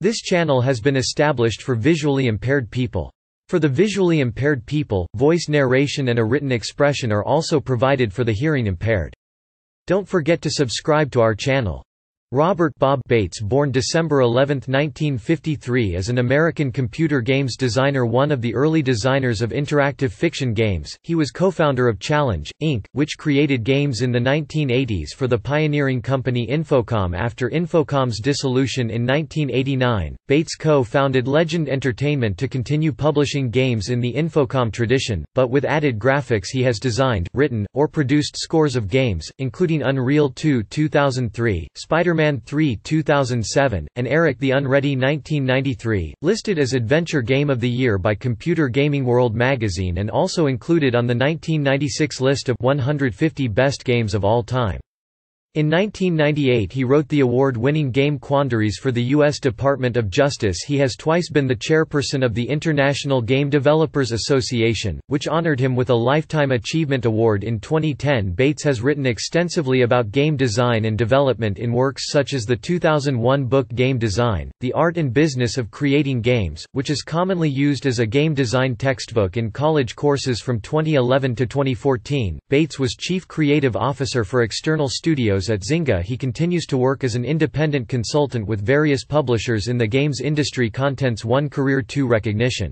This channel has been established for visually impaired people. For the visually impaired people, voice narration and a written expression are also provided for the hearing impaired. Don't forget to subscribe to our channel. Robert Bob Bates, born December 11, 1953, is an American computer games designer, one of the early designers of interactive fiction games. He was co-founder of Challenge, Inc., which created games in the 1980s for the pioneering company Infocom after Infocoms' dissolution in 1989. Bates co-founded Legend Entertainment to continue publishing games in the Infocom tradition, but with added graphics. He has designed, written, or produced scores of games, including Unreal 2 2003, Spider-Man 3 2007, and Eric the Unready 1993, listed as Adventure Game of the Year by Computer Gaming World magazine and also included on the 1996 list of 150 best games of all time. In 1998 he wrote the award-winning game Quandaries for the U.S. Department of Justice. He has twice been the chairperson of the International Game Developers Association, which honored him with a Lifetime Achievement Award in 2010. Bates has written extensively about game design and development in works such as the 2001 book Game Design, The Art and Business of Creating Games, which is commonly used as a game design textbook in college courses from 2011 to 2014. Bates was Chief Creative Officer for External Studios at Zynga. He continues to work as an independent consultant with various publishers in the games industry. Contents: 1 Career, 2 Recognition,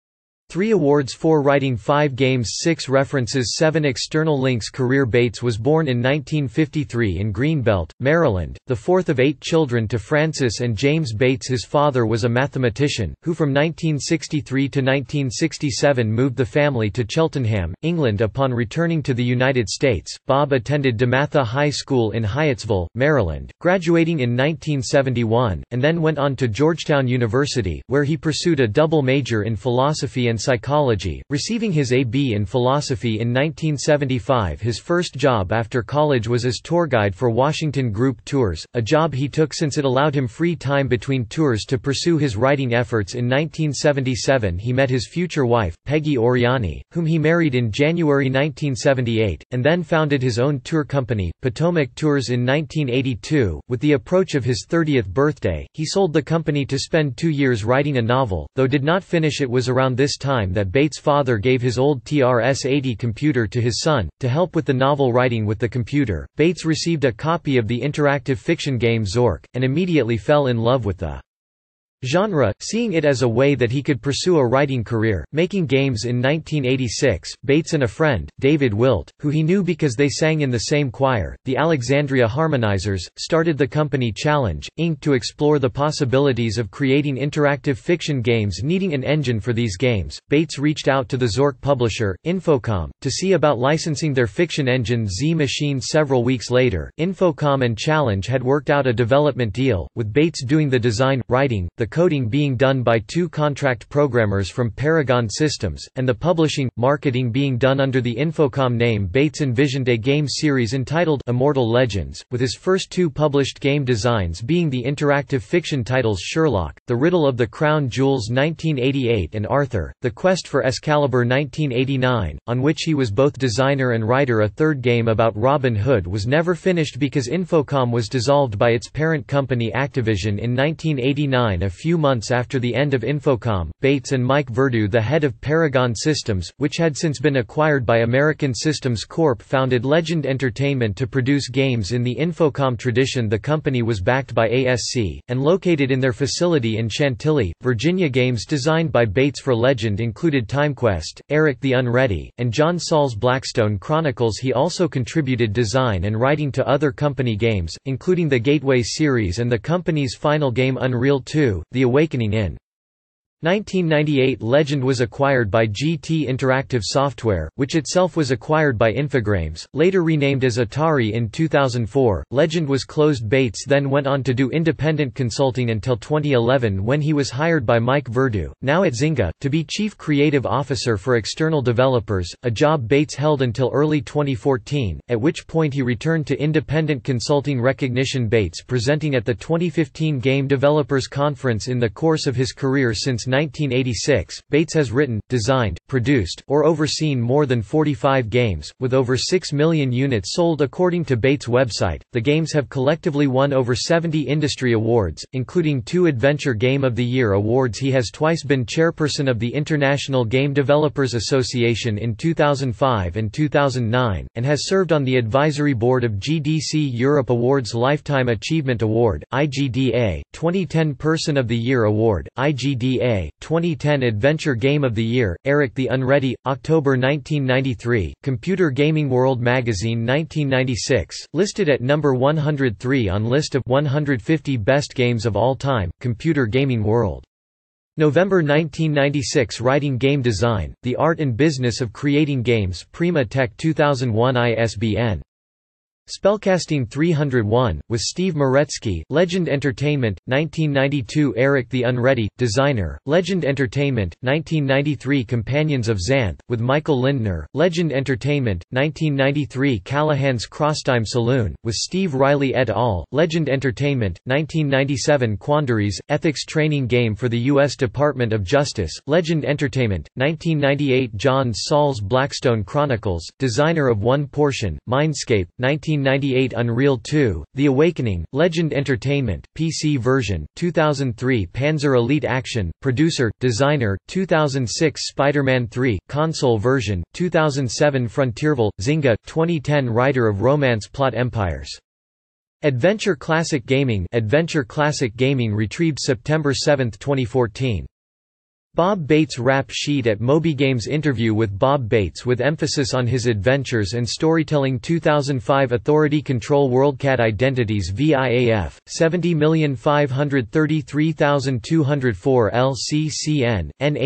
3 Awards, 4 Writing, 5 Games, 6 References, 7 External links. Career: Bates was born in 1953 in Greenbelt, Maryland, the fourth of 8 children to Francis and James Bates. His father was a mathematician, who from 1963 to 1967 moved the family to Cheltenham, England. Upon returning to the United States, Bob attended DeMatha High School in Hyattsville, Maryland, graduating in 1971, and then went on to Georgetown University, where he pursued a double major in philosophy and psychology, receiving his A.B. in philosophy in 1975. His first job after college was as tour guide for Washington Group Tours, a job he took since it allowed him free time between tours to pursue his writing efforts. In 1977 he met his future wife, Peggy Oriani, whom he married in January 1978, and then founded his own tour company, Potomac Tours, in 1982. With the approach of his 30th birthday, he sold the company to spend 2 years writing a novel, though did not finish it. Was around this time that Bates' father gave his old TRS-80 computer to his son, to help with the novel writing. With the computer, Bates received a copy of the interactive fiction game Zork, and immediately fell in love with the genre, seeing it as a way that he could pursue a writing career, making games. In 1986, Bates and a friend, David Wilt, who he knew because they sang in the same choir, the Alexandria Harmonizers, started the company Challenge, Inc. to explore the possibilities of creating interactive fiction games. Needing an engine for these games, Bates reached out to the Zork publisher, Infocom, to see about licensing their fiction engine Z Machine. Several weeks later, Infocom and Challenge had worked out a development deal, with Bates doing the design, writing, the coding being done by 2 contract programmers from Paragon Systems, and the publishing, marketing being done under the Infocom name. Bates envisioned a game series entitled Immortal Legends, with his first 2 published game designs being the interactive fiction titles Sherlock, The Riddle of the Crown Jewels 1988 and Arthur, The Quest for Excalibur 1989, on which he was both designer and writer. A third game about Robin Hood was never finished because Infocom was dissolved by its parent company Activision in 1989. A few months after the end of Infocom, Bates and Mike Verdu, the head of Paragon Systems, which had since been acquired by American Systems Corp., founded Legend Entertainment to produce games in the Infocom tradition. The company was backed by ASC, and located in their facility in Chantilly, Virginia. Games designed by Bates for Legend included TimeQuest, Eric the Unready, and John Saul's Blackstone Chronicles. He also contributed design and writing to other company games, including the Gateway series and the company's final game Unreal 2, The Awakening. In 1998 Legend was acquired by GT Interactive Software, which itself was acquired by Infogrames, later renamed as Atari. In 2004, Legend was closed. Bates then went on to do independent consulting until 2011 when he was hired by Mike Verdu, now at Zynga, to be Chief Creative Officer for External Developers, a job Bates held until early 2014, at which point he returned to independent consulting. Recognition: Bates presenting at the 2015 Game Developers Conference in the course of his career since 1986, Bates has written, designed, produced, or overseen more than 45 games, with over 6 million units sold according to Bates' website. The games have collectively won over 70 industry awards, including 2 Adventure Game of the Year awards. He has twice been chairperson of the International Game Developers Association in 2005 and 2009, and has served on the advisory board of GDC Europe Awards Lifetime Achievement Award, IGDA, 2010 Person of the Year Award, IGDA, 2010 Adventure Game of the Year, Eric the Unready, October 1993, Computer Gaming World Magazine 1996, listed at number 103 on list of 150 best games of all time, Computer Gaming World. November 1996 Writing Game Design, The Art and Business of Creating Games Prima Tech 2001 ISBN. Spellcasting 301, with Steve Moretsky, Legend Entertainment, 1992 Eric the Unready, Designer, Legend Entertainment, 1993 Companions of Xanth, with Michael Lindner, Legend Entertainment, 1993 Callahan's Crosstime Saloon, with Steve Riley et al., Legend Entertainment, 1997 Quandaries, Ethics Training Game for the U.S. Department of Justice, Legend Entertainment, 1998 John Saul's Blackstone Chronicles, Designer of One Portion, Mindscape, 1998 Unreal 2, The Awakening, Legend Entertainment, PC version, 2003 Panzer Elite Action, Producer, Designer, 2006 Spider-Man 3, Console version, 2007 Frontierville, Zynga, 2010 Writer of Romance Plot Empires. Adventure Classic Gaming retrieved September 7, 2014. Bob Bates rap sheet at MobyGames. Interview with Bob Bates with emphasis on his adventures and storytelling. 2005 Authority Control WorldCat Identities VIAF, 70533204 LCCN,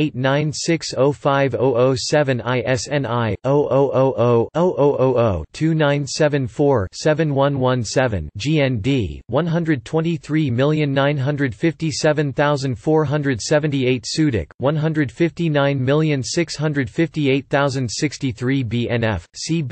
N89605007 ISNI, 0000-0000-2974-7117 GND, 123957478 Sudik, 159,658,063 BNF,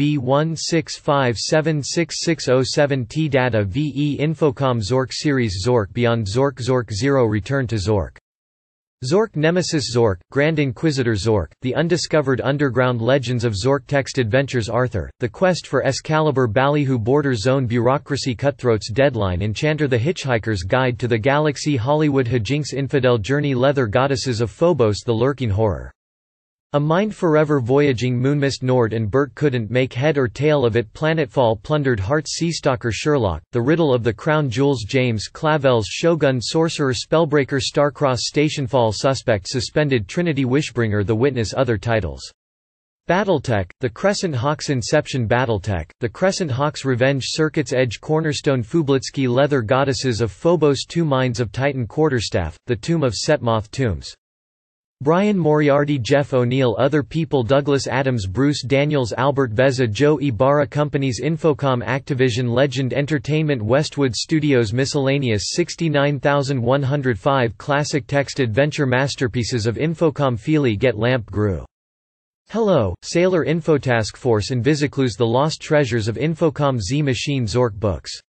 CB16576607 T-Data VE Infocom Zork Series Zork Beyond Zork Zork Zero Return to Zork. Zork Nemesis Zork, Grand Inquisitor Zork, The Undiscovered Underground Legends of Zork Text Adventures Arthur, The Quest for Excalibur Ballyhoo Border Zone Bureaucracy Cutthroats Deadline Enchanter The Hitchhiker's Guide to the Galaxy Hollywood Hijinks Infidel Journey Leather Goddesses of Phobos The Lurking Horror. A Mind Forever Voyaging Moonmist Nord and Bert couldn't make head or tail of it. Planetfall Plundered Hearts Seastalker Sherlock, The Riddle of the Crown Jewels James Clavell's Shogun Sorcerer Spellbreaker Starcross Stationfall Suspect Suspended Trinity Wishbringer The Witness Other titles. Battletech, The Crescent Hawks Inception Battletech, The Crescent Hawks Revenge Circuit's Edge Cornerstone Fublitsky Leather Goddesses of Phobos Two Minds of Titan Quarterstaff, The Tomb of Setmoth Tombs. Brian Moriarty Jeff O'Neill Other People Douglas Adams Bruce Daniels Albert Veza Joe Ibarra Companies Infocom Activision Legend Entertainment Westwood Studios Miscellaneous 69105 Classic Text Adventure Masterpieces of Infocom Feely Get Lamp Grew. Hello, Sailor Infotask Force Invisiclues The Lost Treasures of Infocom Z Machine Zork Books